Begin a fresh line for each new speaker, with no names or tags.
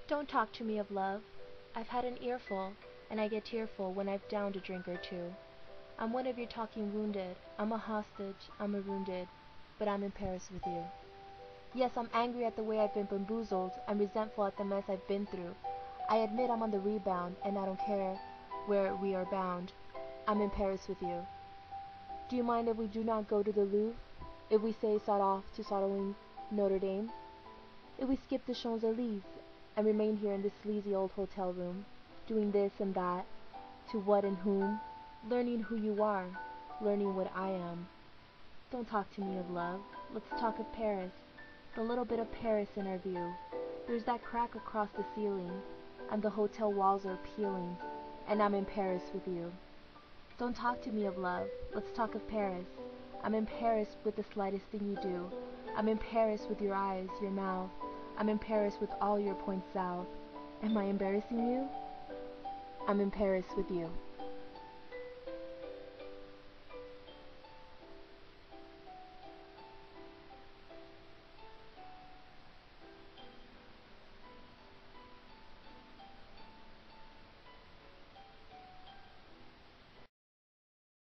Don't talk to me of love. I've had an earful, and I get tearful when I've downed a drink or two. I'm one of your talking wounded. I'm a hostage, I'm a wounded, but I'm in Paris with you. Yes, I'm angry at the way I've been bamboozled. I'm resentful at the mess I've been through. I admit I'm on the rebound, and I don't care where we are bound. I'm in Paris with you. Do you mind if we do not go to the Louvre? If we say sod off to sodding Notre Dame? If we skip the Champs-Élysées and remain here in this sleazy old hotel room, doing this and that, to what and whom, learning who you are, learning what I am. Don't talk to me of love. Let's talk of Paris. The little bit of Paris in our view. There's that crack across the ceiling, and the hotel walls are peeling, and I'm in Paris with you. Don't talk to me of love. Let's talk of Paris. I'm in Paris with the slightest thing you do. I'm in Paris with your eyes, your mouth. I'm in Paris with all your points south. Am I embarrassing you? I'm in Paris with you.